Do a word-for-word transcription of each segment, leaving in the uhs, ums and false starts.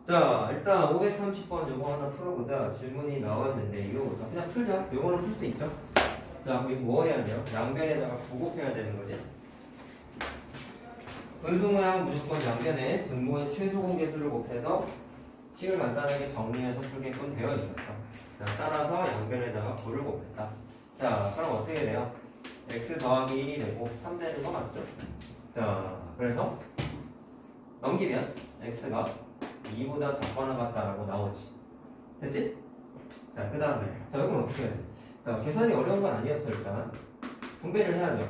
자, 일단 오백삼십 번 요거 하나 풀어보자. 질문이 나왔는데요. 자, 그냥 풀자. 요거는 풀 수 있죠. 자, 그럼 이거 뭐 해야 돼요? 양변에다가 부곱해야 되는 거지. 분수 모양 무조건 양변에 분모의 최소 공개수를 곱해서 식을 간단하게 정리해서 풀게끔 되어 있었어. 자, 따라서 양변에다가 구를 곱했다. 자, 그럼 어떻게 돼요? x 더하기 일이 되고 삼 되는 거 맞죠? 자, 그래서 넘기면 x가 이보다 작거나 같다라고 나오지. 됐지? 자, 그 다음에 자, 이건 어떻게 해야 돼? 자, 계산이 어려운 건 아니었어. 일단 분배를 해야죠.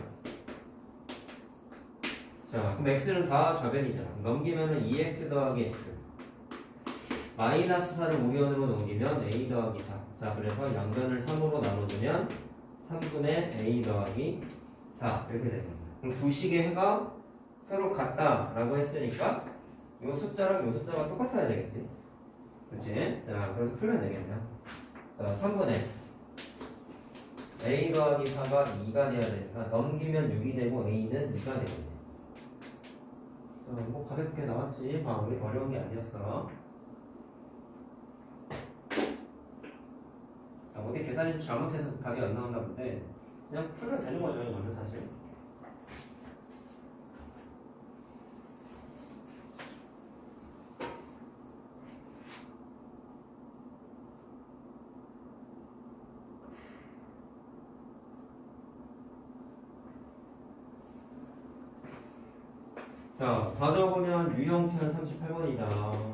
자, 그럼 x는 다 저변이잖아. 넘기면은 이 엑스 더하기 x 마이너스 사를 우변으로 넘기면 a 더하기 사. 자, 그래서 양변을 삼으로 나눠주면 삼분의 a 더하기 사 이렇게 되는 거야. 그럼 두 식의 해가 서로 같다라고 했으니까 이 숫자랑 이 숫자가 똑같아야 되겠지. 그렇지? 자, 그래서 풀면 되겠네. 자, 삼분의 a 더하기 사가 이가 돼야 되니까 넘기면 육이 되고 a는 이가 되겠네. 자, 뭐 가볍게 나왔지. 아, 우리 어려운 게 아니었어. 자, 어디 계산이 좀 잘못해서 답이 안 나온다 본데 그냥 풀면 되는 거죠, 이거는 사실. 자, 다 적으면 유형편 삼십팔 번이다.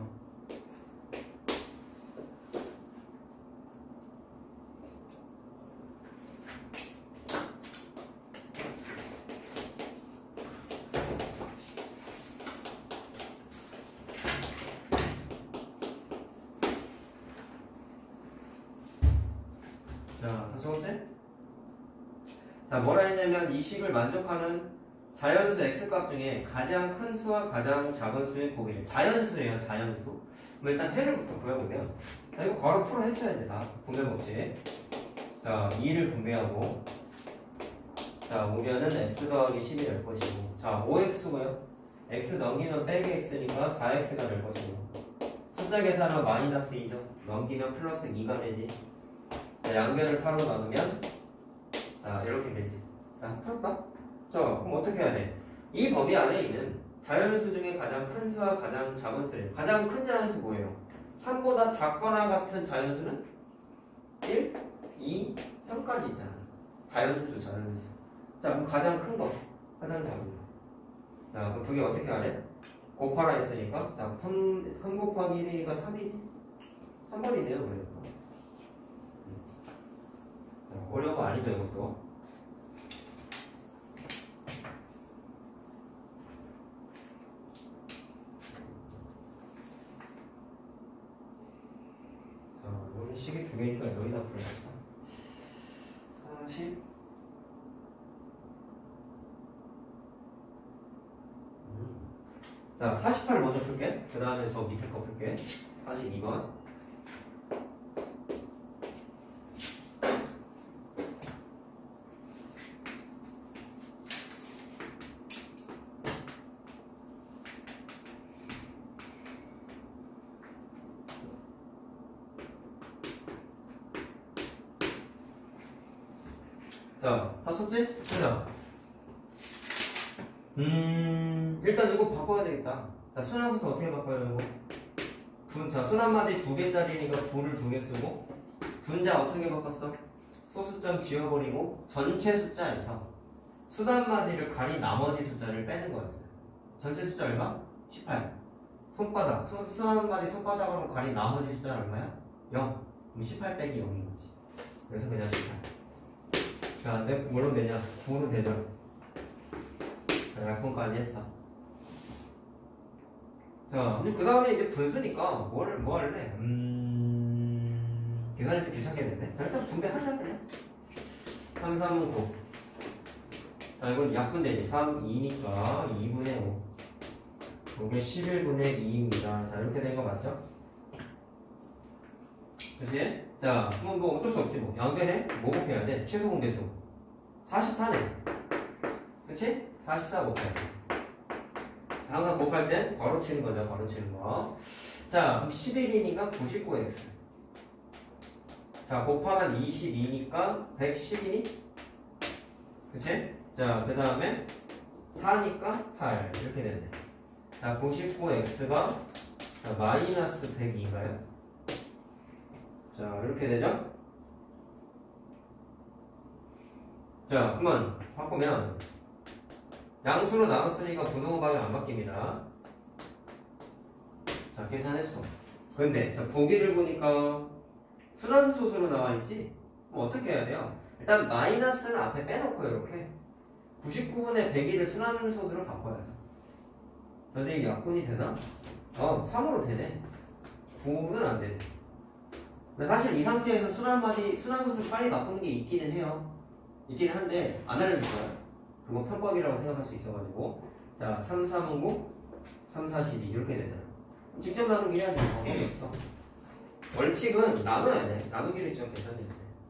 자, 다섯 번째. 자, 뭐라 했냐면 이 식을 만족하는 자연수 x값 중에 가장 큰 수와 가장 작은 수의 곱이에요. 자연수예요, 자연수. 그럼 일단 해를부터 구해보면, 자, 이거 바로 풀어 해줘야 돼, 다. 분배 법칙. 자, 이를 분배하고, 자, 오면은 x 더하기 십이 될 것이고, 자, 오 엑스고요. x 넘기면 빼기 x니까 사 엑스가 될 것이고, 숫자 계산은 마이너스 이죠. 넘기면 플러스 이가 되지. 자, 양변을 사로 나누면, 자, 이렇게 되지. 자, 풀었다? 자, 그럼 어떻게 해야 돼? 이 범위 안에 있는 자연수 중에 가장 큰 수와 가장 작은 수래요. 가장 큰 자연수 뭐예요? 삼보다 작거나 같은 자연수는 일, 이, 삼까지 있잖아. 자연수, 자연수. 자, 그럼 가장 큰 거, 가장 작은 거. 자, 그럼 두 개 어떻게 하래? 곱하라 했으니까, 자, 삼, 삼 곱하기 일이니까 삼이지? 삼 번이네요, 그러니까. 자, 어려운 거 아니죠, 이것도. 식이 두 개니까 여기다 풀어야겠다. 사십. 음. 자, 사십팔 먼저 풀게. 그 다음에 저 밑에 거 풀게. 사십이 번. 자, 다 썼지? 자, 음, 일단 이거 바꿔야 되겠다. 자, 순환소수 어떻게 바꿔야 되는 거? 분, 자, 순환마디 두 개짜리니까 분을 두 개 쓰고, 분자 어떻게 바꿨어? 소수점 지워버리고, 전체 숫자에서 순환마디를 가린 나머지 숫자를 빼는 거였어요. 전체 숫자 얼마? 십팔. 손바닥, 수, 순환마디 손바닥으로 가린 나머지 숫자는 얼마야? 영. 그럼 십팔 빼기 영인 거지. 그래서 그냥 십팔. 자, 근데 뭘로 되냐? 구로 되죠. 자, 약분까지 했어. 자, 그 다음에 이제 분수니까 뭘, 뭐 할래? 음, 계산이 좀 귀찮겠는데? 자, 일단 분배하자, 그냥. 삼, 삼은 구. 자, 이건 약분되지. 삼, 이니까 이분의 오. 이게 십일분의 이입니다. 자, 이렇게 된 거 맞죠? 그치? 자, 그럼 뭐 어쩔 수 없지 뭐. 양변에 뭐 곱해야 돼? 최소 공배수. 사십사네. 그치? 사십사 곱해. 항상 곱할 땐 괄호 치는 거죠. 괄호 치는 거. 자, 그럼 십일이니까 구십구 엑스. 자, 곱하면 이십이니까 백십이니? 그치? 자, 그 다음에 사니까 팔. 이렇게 되네. 자, 구십구 엑스가 자, 마이너스 백이인가요? 자, 이렇게 되죠? 자, 그러면 바꾸면 양수로 나눴으니까 부동호 방향 안 바뀝니다. 자, 계산했어. 근데 자, 보기를 보니까 순환소수로 나와있지? 그럼 어떻게 해야 돼요? 일단 마이너스는 앞에 빼놓고 이렇게 구십구 분의 백일을 순환소수로 바꿔야죠. 근데 이게 약분이 되나? 어, 삼으로 되네. 구는 안 되지. 근데 사실 이 상태에서 순환마디, 순환소수를 빨리 바꾸는 게 있기는 해요. 있기는 한데 안 알려줄 거야. 그거 편법이라고 생각할 수 있어가지고. 자, 삼, 삼, 구, 삼, 사, 십이 이렇게 되잖아. 직접 나누기 해야지 방법이 없어. 원칙은 나눠야 돼. 나누기를 직접 계산해야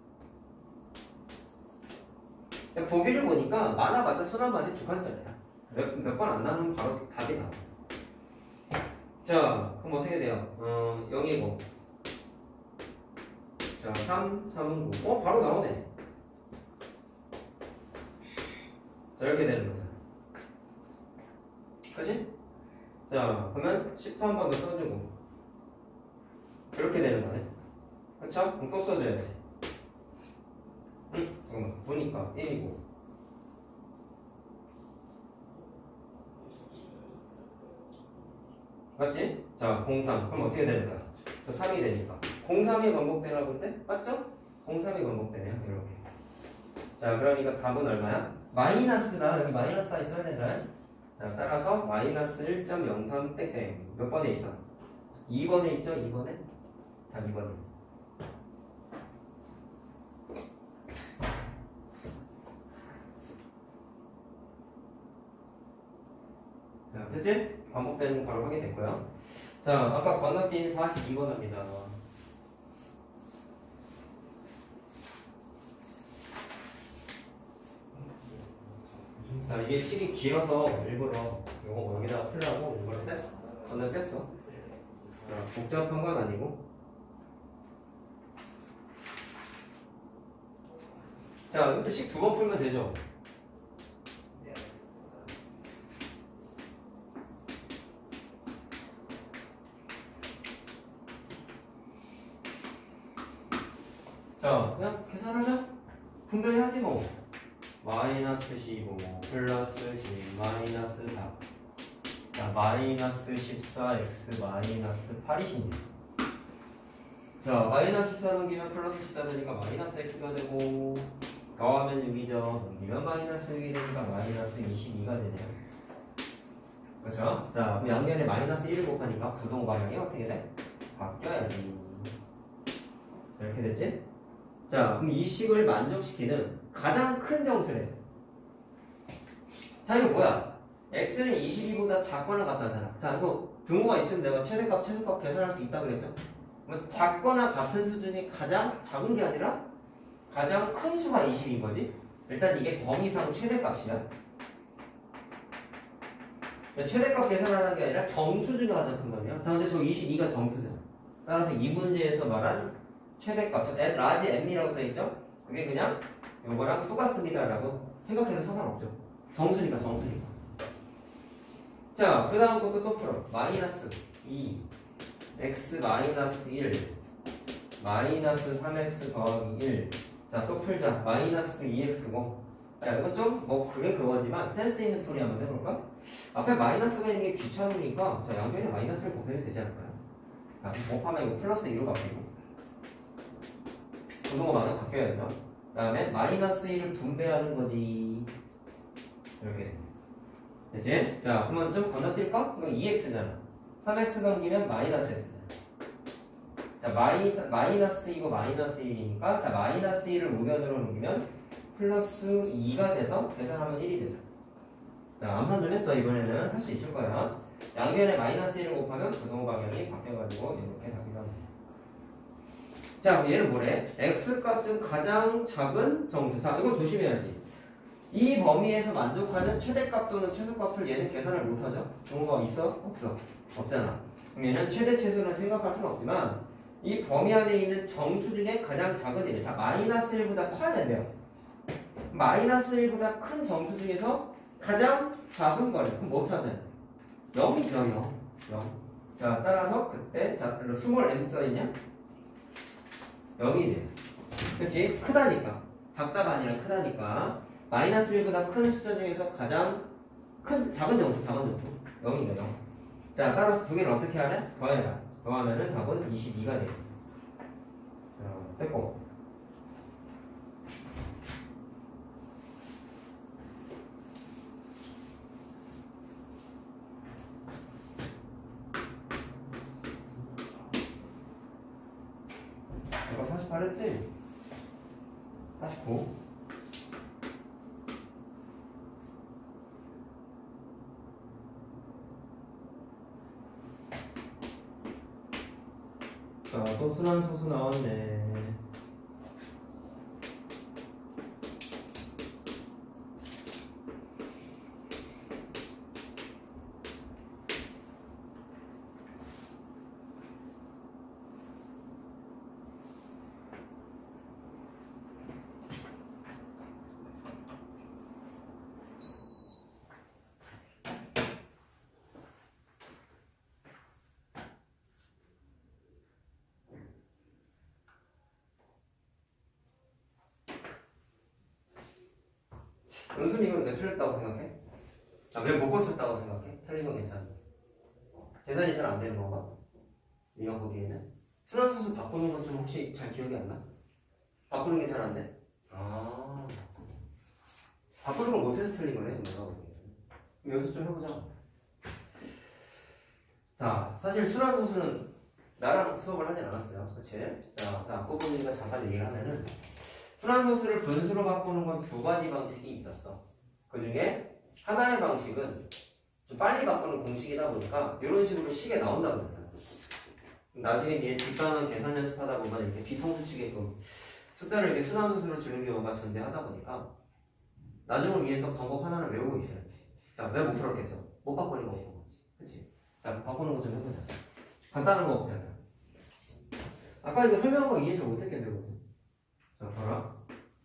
돼. 보기를 보니까 많아봤자 순환마디 두 칸짜리야. 몇, 몇 번 안 나누면 바로 답이 나와. 자, 그럼 어떻게 돼요? 어, 영이고. 자, 삼, 삼, 구. 어, 바로 나오네. 자, 이렇게 되는 거잖아. 그치? 자, 그러면 십 한 번 더 써주고. 이렇게 되는 거네. 그쵸? 그럼 또 써줘야지. 응? 잠깐만. 구니까 일이고. 맞지? 자, 공삼. 그럼 어떻게 되는 거야? 삼이 되니까. 공삼이 반복되나 본데? 맞죠? 공삼이 반복되네요. 이렇게. 자, 그러니까 답은 얼마야? 마이너스다. 여기 마이너스가 있어야 된다. 자, 따라서 마이너스 일 점 영삼 땡땡. 몇 번에 있어? 이 번에 있죠? 이 번에? 자, 이 번에. 자, 됐지? 반복되는 거 바로 확인됐고요. 자, 아까 건너뛴 사십이 번 합니다. 자, 이게 식이 길어서 일부러 이거 여기다가 풀라고 이걸 뺐어. 건너뛰었어. 자, 복잡한 건 아니고. 자, 이것도 식 두 번 풀면 되죠? 자, 그냥 계산하자. 분배해야지 뭐. 마이너스 십오 플러스 십 마이너스 사. 자, 마이너스 십사 엑스 마이너스 팔이신지. 자, 마이너스 십사 넘기면 플러스 십사 되니까 마이너스 x가 되고, 더하면 육이죠. 넘기면 마이너스 육이 되니까 마이너스 이십이가 되네요. 그렇죠? 자, 그럼 양면에 마이너스 일을 곱하니까 부동 방향이 어떻게 돼? 바뀌어야지. 자, 이렇게 됐지? 자, 그럼 이 식을 만족시키는 가장 큰 정수래. 자, 이거 뭐야? x는 이십이보다 작거나 같다잖아. 자, 이거 등호가 있으면 내가 최대값, 최소값 계산할 수 있다고 그랬죠? 그럼 작거나 같은 수준이 가장 작은 게 아니라 가장 큰 수가 이십인 거지? 일단 이게 범위상 최대값이야. 최대값 계산하는 게 아니라 정수 중에 가장 큰 거네요. 자, 근데 저 이십이가 정수잖아. 따라서 이 문제에서 말한 최대값, 라지 m이라고 써있죠? 그게 그냥 이거랑 똑같습니다 라고 생각해도 상관없죠. 정수니까 정수니까. 자, 그 다음 것도 또 풀어. 마이너스 이 x 마이너스 일 마이너스 삼 엑스 더하기 일. 자, 또 풀자. 마이너스 이 엑스고. 자, 이건 좀 뭐 그게 그거지만 센스 있는 풀이 한번 해볼까? 앞에 마이너스가 있는 게 귀찮으니까 자, 양변에 마이너스를 곱해도 되지 않을까요? 자, 곱하면 이거 플러스 이로 바뀌고 부동호 방향 바뀌어야죠. 그 다음에 마이너스 일을 분배하는 거지. 이렇게 됐지? 자, 그러면 좀 건너뛸까? 이거 이 엑스잖아. 삼 엑스 넘기면 마이너스 x잖아. 자, 마이, 마이너스 이고 마이너스 일이니까 자, 마이너스 일을 우변으로 넘기면 플러스 이가 돼서 계산하면 일이 되죠. 자, 암산 좀 했어. 이번에는 할 수 있을 거야. 양변에 마이너스 일을 곱하면 부동호 방향이 바뀌어가지고 이렇게 답이 나옵니다. 자, 그럼 얘는 뭐래? x값 중 가장 작은 정수. 자, 이거 조심해야지. 이 범위에서 만족하는 최대값 또는 최소값을 얘는 계산을 못하죠. 그런 거 있어? 없어? 없잖아. 그럼 얘는 최대 최소는 생각할 수는 없지만 이 범위 안에 있는 정수 중에 가장 작은 일, 자 마이너스 일보다 커야 된대요. 마이너스 일보다 큰 정수 중에서 가장 작은 거래. 그럼 뭐 찾아요? 영이죠, 영. 영. 자 따라서 그때 자 스몰 m 써있냐? 영이네. 그치? 크다니까. 작다가 아니라 크다니까. 마이너스 일보다 큰 숫자 중에서 가장 큰, 작은 정수, 작은 정수. 영이네, 영. 자, 따라서 두 개를 어떻게 하냐? 더해라. 더하면은 답은 이십이가 되겠어. 자, 됐고. 이거 사십팔 했지? 사십구. 자, 또 순환소수 나왔네. 은순이 이건 왜 틀렸다고 생각해? 아, 왜 못 고쳤다고 생각해? 틀린 건 괜찮아. 계산이 잘 안 되는 건가? 네가 보기에는? 순환소수 바꾸는 건 좀 혹시 잘 기억이 안 나? 바꾸는 게 잘 안 돼? 아, 바꾸는 걸 못해서 틀린 거네, 내가 보기에는. 그럼 연습 좀 해보자. 자, 사실 순환소수는 나랑 수업을 하진 않았어요. 그치? 자, 자, 꼬꼬미가 잠깐 얘기를 하면은 순환소수를 분수로 바꾸는 건 두 가지 방식이 있었어. 그 중에 하나의 방식은 좀 빨리 바꾸는 공식이다 보니까 이런 식으로 식에 나온다고 생각해. 나중에 니네 뒷단원 계산 연습하다 보면 이렇게 뒤통수 치게끔 숫자를 이렇게 순환소수로 주는 경우가 존재하다 보니까 나중을 위해서 방법 하나를 외우고 있어야지. 자, 왜 못 풀었겠어? 못 바꾸는 거 없는 거지. 그치? 자, 바꾸는 거 좀 해보자. 간단한 거 보자. 아까 이거 설명한 거 이해 잘 못했겠네. 자, 봐라.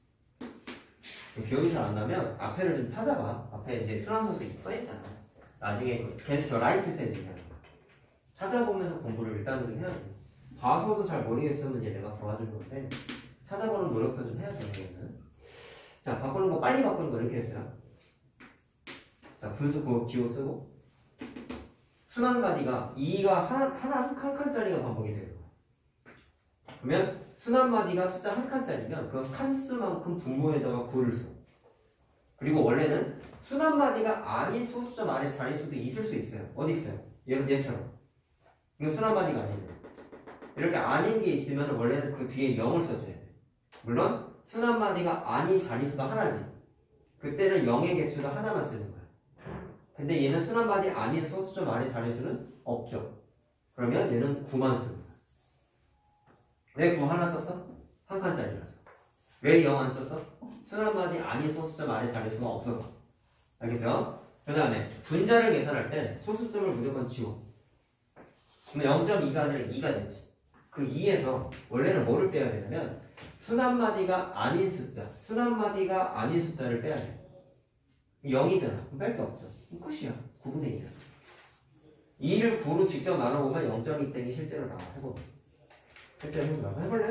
기억이 잘 안 나면 앞에를 좀 찾아봐. 앞에 이제 순환소수 써있잖아. 나중에 겐저 라이트 셋이잖아. 찾아보면서 공부를 일단은 좀 해야 돼. 봐서도 잘 모르겠으면 이제 내가 도와줄 건데 찾아보는 노력도 좀 해야 되는. 자, 바꾸는 거 빨리 바꾸는 거 이렇게 했어요. 자, 분수 그 기호 쓰고 순환 마디가 이가 하나 하나 한 칸짜리가 반복이 되는 거야. 그러면 순환 마디가 숫자 한 칸짜리면 그 칸수만큼 분모에다가 구를 써. 그리고 원래는 순환 마디가 아닌 소수점 안에 자릿수도 있을 수 있어요. 어디 있어요? 얘, 얘처럼. 이거 순환 마디가 아니죠. 이렇게 아닌 게 있으면 원래는 그 뒤에 영을 써줘야 돼. 물론 순환 마디가 아닌 자릿수가 하나지. 그때는 영의 개수를 하나만 쓰는 거야. 근데 얘는 순환 마디 아닌 소수점 안에 자릿수는 없죠. 그러면 얘는 구만 쓰는 거야. 왜 구 하나 썼어? 한 칸짜리라서. 왜 영 안 썼어? 순환 마디 아닌 소수점 안에 자릿수가 없어서. 알겠죠? 그 다음에 분자를 계산할 때 소수점을 무조건 지워. 그러면 영 점 이가 아니라 이가 됐지. 그 이에서 원래는 뭐를 빼야 되냐면 순환 마디가 아닌 숫자, 순환 마디가 아닌 숫자를 빼야 돼. 영이잖아. 그럼 뺄 게 없죠. 그럼 끝이야. 구분의 이잖아. 이를 구로 직접 나눠보면 영 점 이 땡이 실제로 나와. 해보면. 실제로 해보려고 해볼래요?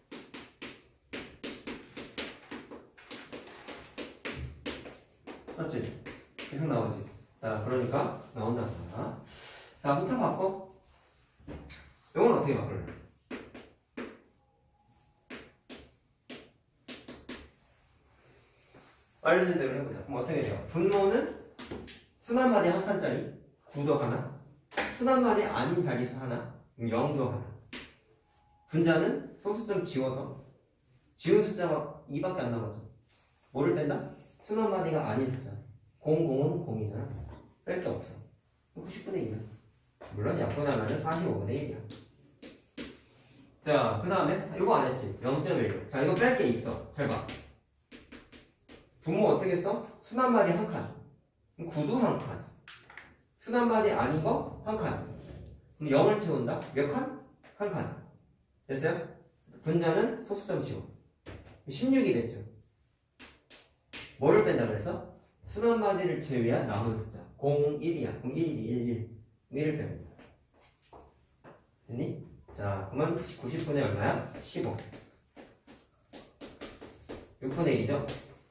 맞지? 계속 나오지? 자, 그러니까 나온다. 자, 부터 바꿔. 이건 어떻게 바꿀래? 알려준 대로 해보자. 그럼 어떻게 돼요? 분모는 순환 마디 한 칸짜리 구도 하나, 순환 마디 아닌 자릿수 하나, 영도 하나. 분자는 소수점 지워서 지운 숫자가 이밖에 안 남았죠. 뭐를 뺀다? 순환 마디가 아닌 숫자. 공, 공은 공이잖아. 뺄 게 없어. 구십분의 일이야. 물론 약분하면 사십오분의 일이야. 자, 그 다음에 이거 안 했지. 영 점 일. 자, 이거 뺄 게 있어. 잘 봐. 분모 어떻게 써? 순한마디 한 칸. 그럼 구도 한 칸. 순한마디 아닌 거 한 칸. 그럼 영을 채운다? 몇 칸? 한 칸. 됐어요? 분자는 소수점 치워. 십육이 됐죠. 뭐를 뺀다 그래서? 순한마디를 제외한 남은 숫자. 공일이야. 그럼 일이지. 일, 일. 일을 뺍니다. 됐니? 자, 그러면 구십 분의 얼마야? 십오. 육 분의 일이죠?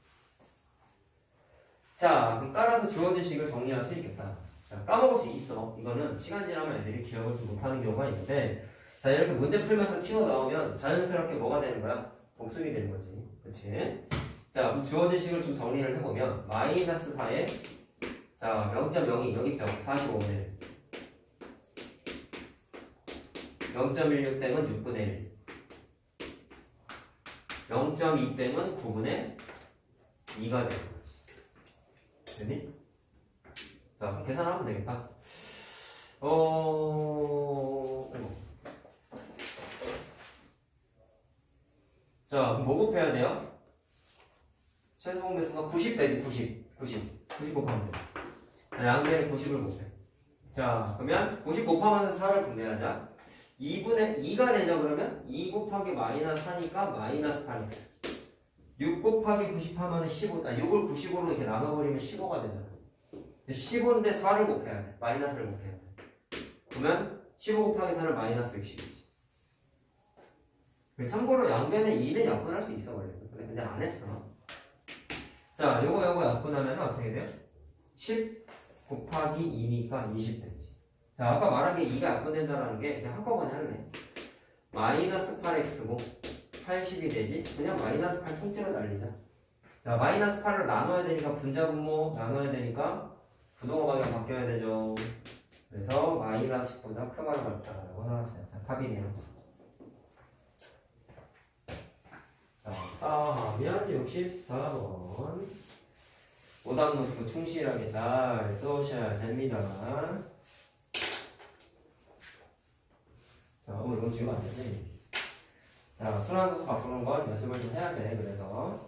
자, 그럼 따라서 주어진 식을 정리할 수 있겠다. 자, 까먹을 수 있어. 이거는 시간 지나면 애들이 기억을 좀 못하는 경우가 있는데, 자, 이렇게 문제 풀면서 튀어나오면 자연스럽게 뭐가 되는 거야? 복습이 되는 거지. 그치? 자, 그럼 주어진 식을 좀 정리를 해보면, 마이너스 사에, 자, 영 점 영이 여기 있죠? 사십오분의 일. 영 점 일육 댐은 육분의 일. 영 점 이 댐은 구분의 이가 되는 거지. 됐니? 자, 그럼 계산하면 되겠다. 어, 자, 그럼 뭐 곱해야 돼요? 최소 배수가 구십 되지, 구십. 구십. 구십 곱하면 돼. 자, 양변에 구십을 곱해. 자, 그러면 구십 곱하면서 사를 분배하자. 이분의 이가 되죠, 그러면? 이 곱하기 마이너스 사니까 마이너스 팔 엑스. 육 곱하기 구십 하면 십오, 아, 육을 구십으로 이렇게 나눠버리면 십오가 되잖아. 십오인데 사를 곱해야 돼. 마이너스를 곱해야 돼. 그러면 십오 곱하기 사는 마이너스 육십이지. 참고로 양변에 이는 약분할 수 있어, 원래. 근데, 근데 안 했어. 자, 요거 요거 약분하면 어떻게 돼요? 십 곱하기 이니까 이십 되지. 자, 아까 말한 게 이가 약분된다라는 게 그냥 한꺼번에 할래. 마이너스 팔 엑스고 팔십이 되지. 그냥 마이너스 팔 통째로 날리자. 자, 마이너스 팔을 나눠야 되니까 분자 분모 나눠야 되니까 부동호 방향 바뀌어야 되죠. 그래서 마이너스 십보다 크거나 같다라고 나왔어요. 자, 답이네요. 자, 따하면 육십사 번. 오답 노트 충실하게 잘 써오셔야 됩니다. 자, 어, 이건 지금 안 되지. 자, 순환수소 바꾸는 건 연습을 좀 해야 돼. 그래서.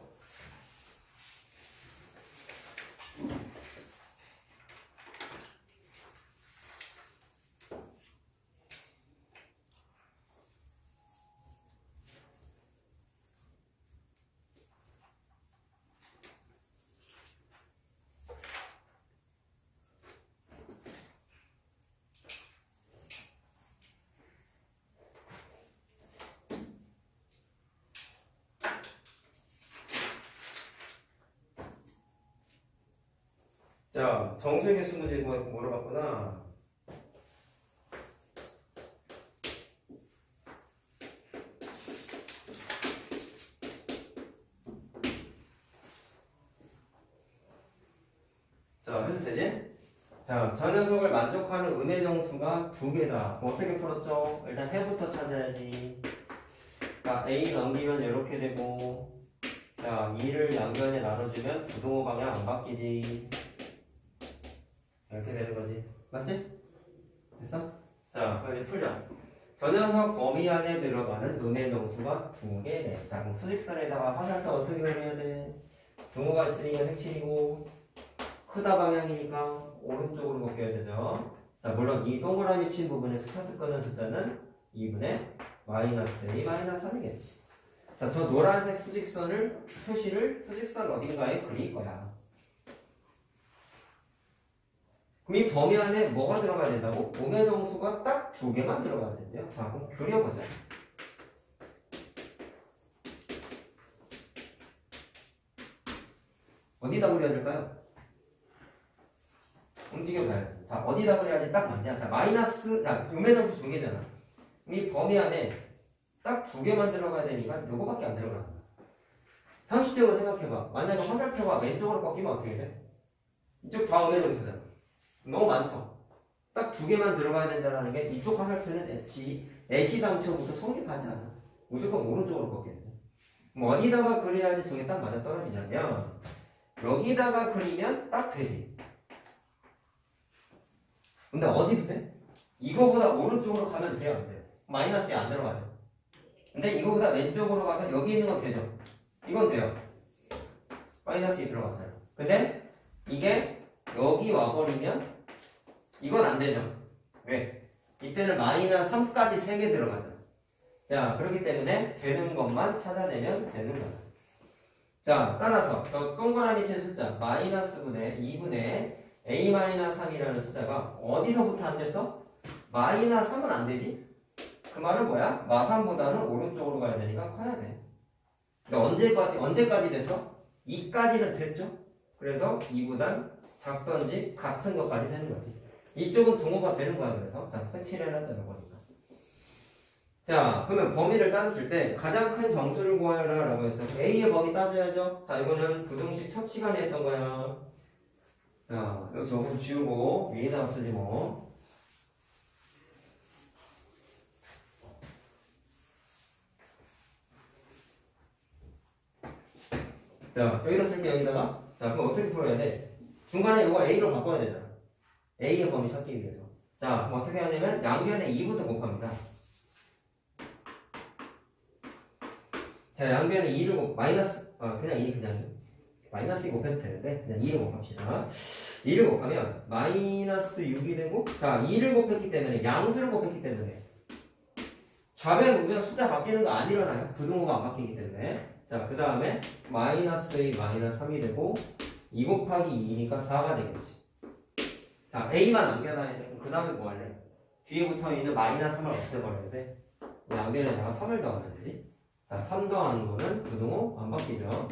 자, 정수의 개수 문제 물어봤구나. 자, 해도 되지? 자, 저 녀석을 만족하는 음의 정수가 두 개다. 어떻게 풀었죠? 일단 해부터 찾아야지. 자, A 넘기면 이렇게 되고, 자, 이를 양변에 나눠주면 부동호 방향 안 바뀌지. 이렇게 되는 거지. 맞지? 됐어? 자, 그럼 이제 풀자. 저 녀석 범위 안에 들어가는 음의 정수가 두 개네. 자, 그럼 수직선에다가 화살표 어떻게 그려야 돼? 동호가 있으니까 색칠이고, 크다 방향이니까 오른쪽으로 바뀌어야 되죠. 자, 물론 이 동그라미 친 부분에 스타트 끄는 숫자는 이분의 마이너스 이, 마이너스 삼이겠지. 자, 저 노란색 수직선을, 표시를 수직선 어딘가에 그릴 거야. 그럼 이 범위 안에 뭐가 들어가야 된다고? 음의 정수가 딱 두 개만 들어가야 된대요. 자, 그럼 그려보자. 어디다 그려야 될까요? 움직여봐야지. 자, 어디다 그려야지 딱 맞냐? 자, 마이너스, 자, 음의 정수 두 개잖아. 이 범위 안에 딱 두 개만 들어가야 되니까 요거밖에 안 들어간다. 상식적으로 생각해봐. 만약에 화살표가 왼쪽으로 꺾이면 어떻게 돼? 이쪽 다 음의 정수잖아. 너무 많죠? 딱 두 개만 들어가야 된다는 게 이쪽 화살표는 엣지, 애시당초부터 성립하지 않아. 무조건 오른쪽으로 꺾여야 돼. 그럼 어디다가 그려야지 저게 딱 맞아 떨어지냐면 여기다가 그리면 딱 되지. 근데 어디 돼? 이거보다 오른쪽으로 가면 돼요, 안 돼요? 마이너스에 안 들어가죠. 근데 이거보다 왼쪽으로 가서 여기 있는 건 되죠? 이건 돼요. 마이너스 이 들어갔잖아. 근데 이게 여기 와버리면 이건 안 되죠. 왜? 이때는 마이너스 삼까지 세 개 들어가잖아. 자, 그렇기 때문에 되는 것만 찾아내면 되는 거야. 자, 따라서 저 동그라미 친 숫자 마이너스분의 이분의 a 마이너스 삼이라는 숫자가 어디서부터 안 됐어? 마이너스 삼은 안 되지? 그 말은 뭐야? 마삼보다는 오른쪽으로 가야 되니까 커야 돼. 그러니까 언제까지, 언제까지 됐어? 이까지는 됐죠? 그래서 이보단 작던지 같은 것까지 되는 거지. 이쪽은 동호가 되는 거야. 그래서 자, 색칠해놨잖아 보니까. 자, 그러면 범위를 따졌을 때 가장 큰 정수를 구하여라 라고 했어. A의 범위 따져야죠. 자, 이거는 부등식 첫 시간에 했던 거야. 자, 여기 저거 지우고 위에다가 쓰지 뭐. 자, 여기다 쓸게. 여기다가. 자, 그럼 어떻게 풀어야 돼? 중간에 이거 A로 바꿔야 되잖아. A의 범위 찾기 위해서. 자, 그럼 어떻게 하냐면 양변에 이부터 곱합니다. 자, 양변에 이를 곱, 마이너스, 아, 그냥 이, 그냥 이. 마이너스 이 곱해도 되는데, 그냥 이를 곱합시다. 이를 곱하면 마이너스 육이 되고, 자, 이를 곱했기 때문에, 양수를 곱했기 때문에, 좌변 우변 숫자 바뀌는 거 안 일어나요. 부등호가 안 바뀌기 때문에. 자, 그 다음에 마이너스 이, 마이너스 삼이 되고, 이 곱하기 이니까 사가 되겠지. 자, A만 남겨놔야 돼. 그 다음에 뭐 할래? 뒤에 붙어 있는 마이너스 삼을 없애버려야 돼. 양변에다가 삼을 더하면 되지. 자, 삼 더하는 거는 부등호 안 바뀌죠.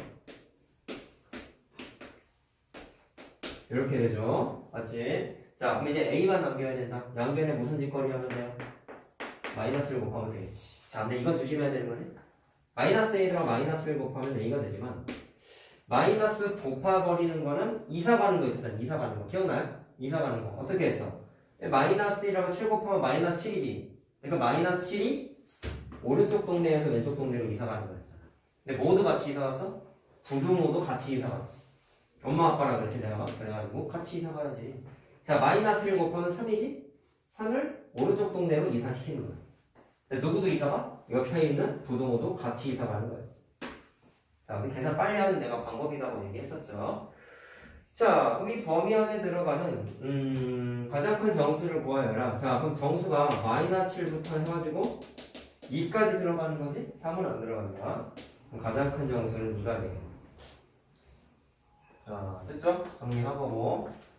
이렇게 되죠. 맞지? 자, 그럼 이제 A만 남겨야 된다. 양변에 무슨 짓거리 하면 돼요? 마이너스를 곱하면 되겠지. 자, 근데 이건 조심해야 되는 거지. 마이너스 A에다가 마이너스를 곱하면 A가 되지만, 마이너스 곱해버리는 거는 이사 가는 거 있잖아. 이사 가는 거. 기억나요? 이사 가는 거. 어떻게 했어? 마이너스 일하고 칠 곱하면 마이너스 칠이지. 그러니까 마이너스 칠이 오른쪽 동네에서 왼쪽 동네로 이사 가는 거였잖아. 근데 모두 같이 이사 갔어? 부등호도 같이 이사 갔지. 엄마 아빠랑 그랬지 내가. 그래가지고 같이 이사 가야지. 자, 마이너스 일 곱하면 삼이지? 삼을 오른쪽 동네로 이사시키는 거야. 근데 누구도 이사 가? 옆에 있는 부등호도 같이 이사 가는 거였지. 자, 우리 계산 빨리 하는 내가 방법이라고 얘기했었죠. 자, 그럼 이 범위 안에 들어가는 음, 가장 큰 정수를 구하여라. 자, 그럼 정수가 마이너스 칠부터 해가지고 이까지 들어가는 거지? 삼은 안 들어간다. 그럼 가장 큰 정수는 이가 되겠네. 자, 됐죠? 정리해보고